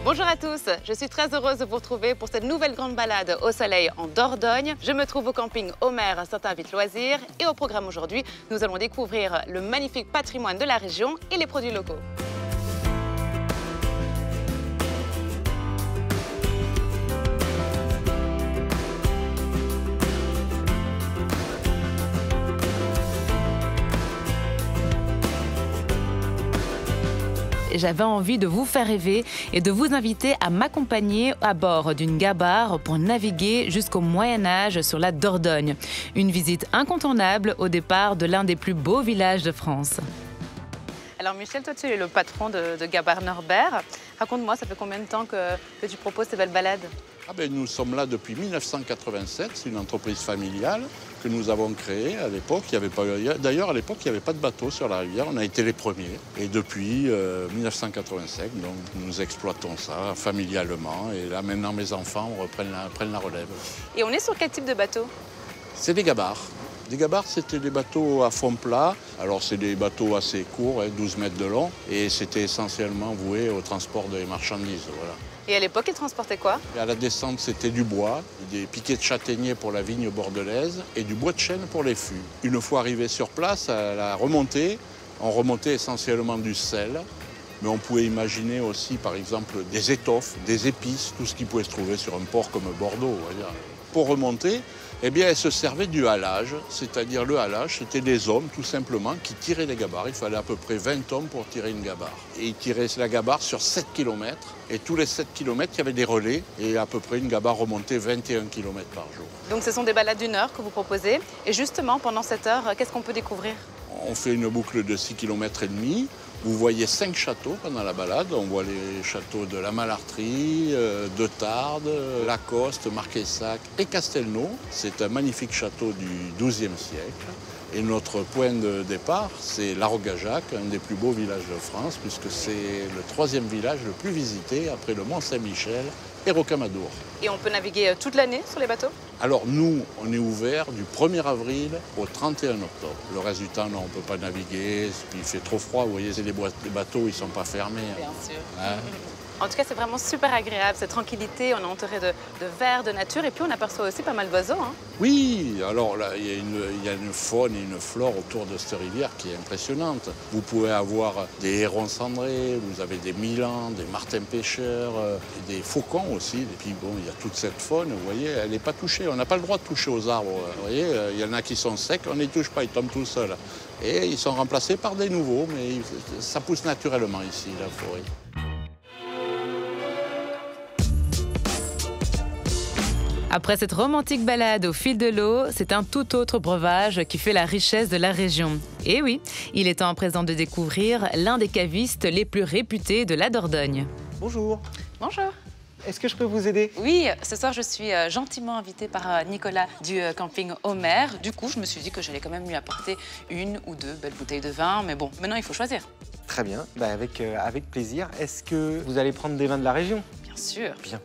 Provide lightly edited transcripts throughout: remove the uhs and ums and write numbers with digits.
Bonjour à tous, je suis très heureuse de vous retrouver pour cette nouvelle grande balade au soleil en Dordogne. Je me trouve au camping Homer Saint-Invite Loisirs et au programme aujourd'hui, nous allons découvrir le magnifique patrimoine de la région et les produits locaux. J'avais envie de vous faire rêver et de vous inviter à m'accompagner à bord d'une gabarre pour naviguer jusqu'au Moyen-Âge sur la Dordogne. Une visite incontournable au départ de l'un des plus beaux villages de France. Alors Michel, toi tu es le patron de Gabarre Norbert. Raconte-moi, ça fait combien de temps que tu proposes ces belles balades? Nous sommes là depuis 1987, c'est une entreprise familiale que nous avons créée à l'époque. D'ailleurs, à l'époque, il n'y avait pas de bateau sur la rivière, on a été les premiers. Et depuis 1985, donc, nous exploitons ça familialement. Et là, maintenant, mes enfants prennent la relève. Et on est sur quel type de bateau? C'est des gabarres. Des gabarres, c'était des bateaux à fond plat. Alors, c'est des bateaux assez courts, 12 mètres de long. Et c'était essentiellement voué au transport des marchandises. Voilà. Et à l'époque, ils transportaient quoi? À la descente, c'était du bois, des piquets de châtaignier pour la vigne bordelaise et du bois de chêne pour les fûts. Une fois arrivé sur place, à la remontée, on remontait essentiellement du sel, mais on pouvait imaginer aussi, par exemple, des étoffes, des épices, tout ce qui pouvait se trouver sur un port comme Bordeaux. Pour remonter, elle se servait du halage, c'est-à-dire le halage, c'était des hommes tout simplement qui tiraient les gabarres. Il fallait à peu près 20 hommes pour tirer une gabarre. Et ils tiraient la gabarre sur 7 km, et tous les 7 km, il y avait des relais, et à peu près une gabarre remontait 21 km par jour. Donc ce sont des balades d'1 heure que vous proposez, et justement, pendant cette heure, qu'est-ce qu'on peut découvrir? On fait une boucle de 6 km et demi. Vous voyez 5 châteaux pendant la balade. On voit les châteaux de la Malartrie, de Tarbes, Lacoste, Marquessac et Castelnau. C'est un magnifique château du XIIe siècle. Et notre point de départ, c'est Larogajac, un des plus beaux villages de France, puisque c'est le 3e village le plus visité après le Mont-Saint-Michel et Rocamadour. Et on peut naviguer toute l'année sur les bateaux? Alors nous, on est ouvert du 1er avril au 31 octobre. Le reste du temps, non, on ne peut pas naviguer, il fait trop froid. Vous voyez, les bateaux, ils ne sont pas fermés. Bien sûr. Hein? En tout cas, c'est vraiment super agréable, cette tranquillité. On est entouré de verre, de nature, et puis on aperçoit aussi pas mal d'oiseaux. Hein? Oui, alors là, il y a une faune et une flore autour de cette rivière qui est impressionnante. Vous pouvez avoir des hérons cendrés, vous avez des milans, des martins pêcheurs, des faucons aussi. Et puis bon, il y a toute cette faune, vous voyez, elle n'est pas touchée. On n'a pas le droit de toucher aux arbres. Vous voyez, il y en a qui sont secs, on ne les touche pas, ils tombent tout seuls. Et ils sont remplacés par des nouveaux, mais ça pousse naturellement ici, la forêt. Après cette romantique balade au fil de l'eau, c'est un tout autre breuvage qui fait la richesse de la région. Et oui, il est temps à présent de découvrir l'un des cavistes les plus réputés de la Dordogne. Bonjour. Bonjour. Est-ce que je peux vous aider? Oui, ce soir je suis gentiment invitée par Nicolas du camping Homer. Du coup, je me suis dit que j'allais quand même lui apporter 1 ou 2 belles bouteilles de vin. Mais bon, maintenant il faut choisir. Très bien, avec plaisir. Est-ce que vous allez prendre des vins de la région? Bien sûr. Bien.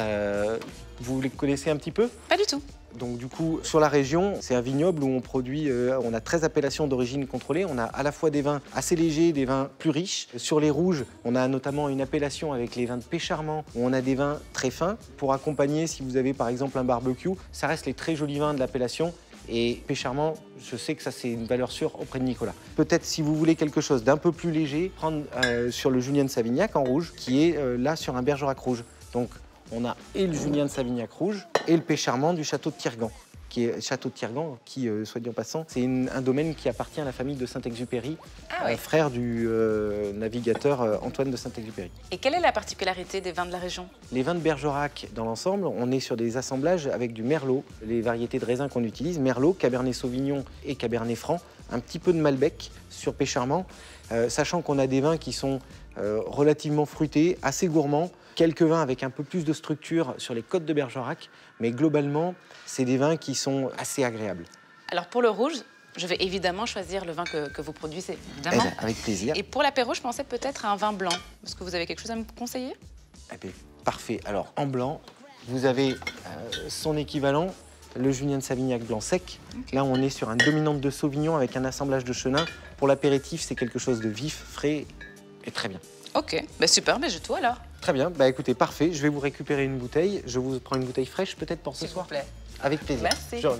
Vous les connaissez un petit peu? Pas du tout. Donc du coup, sur la région, c'est un vignoble où on produit, on a 13 appellations d'origine contrôlée. On a à la fois des vins assez légers, des vins plus riches. Sur les rouges, on a notamment une appellation avec les vins de Pécharmant, où on a des vins très fins. Pour accompagner, si vous avez par exemple un barbecue, ça reste les très jolis vins de l'appellation. Et Pécharmant, je sais que ça c'est une valeur sûre auprès de Nicolas. Peut-être si vous voulez quelque chose d'un peu plus léger, prendre sur le Julien de Savignac en rouge, qui est là sur un Bergerac rouge. Donc on a et le Julien de Savignac rouge et le Pécharmant du château de Tirgan, soit dit en passant, c'est un domaine qui appartient à la famille de Saint-Exupéry, frère du navigateur Antoine de Saint-Exupéry. Et quelle est la particularité des vins de la région? Les vins de Bergerac, dans l'ensemble, on est sur des assemblages avec du Merlot, les variétés de raisins qu'on utilise, Merlot, Cabernet Sauvignon et Cabernet Franc, un petit peu de Malbec sur Pécharmant, sachant qu'on a des vins qui sont relativement fruités, assez gourmands, quelques vins avec un peu plus de structure sur les côtes de Bergerac, mais globalement, c'est des vins qui sont assez agréables. Alors pour le rouge, je vais évidemment choisir le vin que vous produisez, évidemment. Avec plaisir. Et pour l'apéro, je pensais peut-être à un vin blanc. Est-ce que vous avez quelque chose à me conseiller? Parfait. Alors en blanc, vous avez son équivalent, le Julien de Savignac blanc sec. Là, on est sur un dominante de Sauvignon avec un assemblage de chenin. Pour l'apéritif, c'est quelque chose de vif, frais et très bien. Ok, super, mais j'ai tout alors. Très bien, bah écoutez, parfait. Je vais vous récupérer une bouteille. Je vous prends une bouteille fraîche peut-être pour ce soir. S'il vous plaît. Avec plaisir. Merci. John.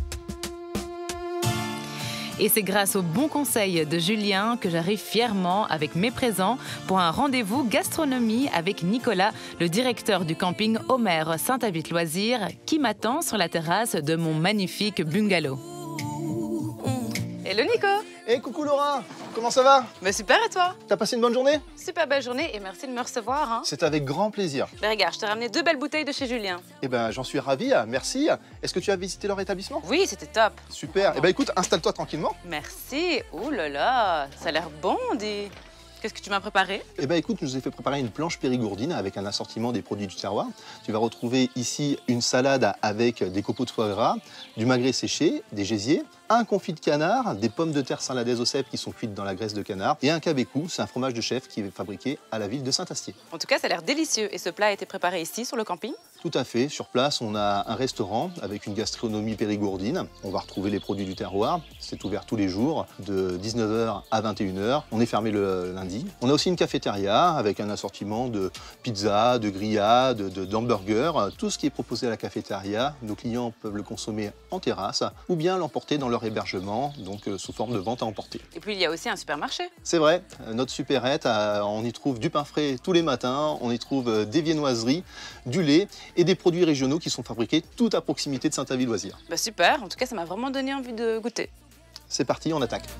Et c'est grâce aux bons conseils de Julien que j'arrive fièrement avec mes présents pour un rendez-vous gastronomie avec Nicolas, le directeur du camping Homer Saint-Avit Loisirs, qui m'attend sur la terrasse de mon magnifique bungalow. Hello Nico! Hey, coucou Laura, comment ça va? Mais super et toi? T'as passé une bonne journée? Super belle journée et merci de me recevoir. Hein. C'est avec grand plaisir. Ben regarde, je t'ai ramené 2 belles bouteilles de chez Julien. Eh ben, j'en suis ravi, merci. Est-ce que tu as visité leur établissement? Oui, c'était top. Super. Eh ben, écoute, installe-toi tranquillement. Merci. Oh là là, ça a l'air bon, dis. Qu'est-ce que tu m'as préparé? Eh ben, écoute, je nous ai fait préparer une planche périgourdine avec un assortiment des produits du terroir. Tu vas retrouver ici une salade avec des copeaux de foie gras, du magret séché, des gésiers, un confit de canard, des pommes de terre salades au cèpe qui sont cuites dans la graisse de canard et un cabecou, c'est un fromage de chef qui est fabriqué à la ville de Saint-Astier. En tout cas, ça a l'air délicieux. Et ce plat a été préparé ici, sur le camping? Tout à fait. Sur place, on a un restaurant avec une gastronomie périgourdine. On va retrouver les produits du terroir. C'est ouvert tous les jours de 19h à 21h. On est fermé le lundi. On a aussi une cafétéria avec un assortiment de pizza, de grillades, d'hamburgers. Tout ce qui est proposé à la cafétéria, nos clients peuvent le consommer en terrasse ou bien l'emporter dans leur hébergement, donc sous forme de vente à emporter. Et puis, il y a aussi un supermarché. C'est vrai, notre supérette, on y trouve du pain frais tous les matins, on y trouve des viennoiseries, du lait et des produits régionaux qui sont fabriqués tout à proximité de Saint-Avit Loisirs. Bah super, en tout cas, ça m'a vraiment donné envie de goûter. C'est parti, on attaque.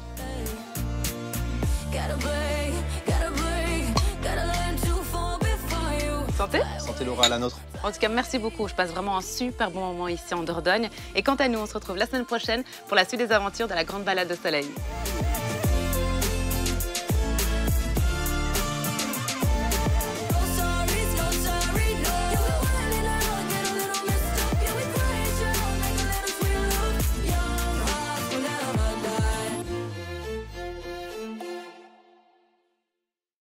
Santé? Santé Laura, à la nôtre. En tout cas, merci beaucoup. Je passe vraiment un super bon moment ici en Dordogne. Et quant à nous, on se retrouve la semaine prochaine pour la suite des aventures de la grande balade au soleil.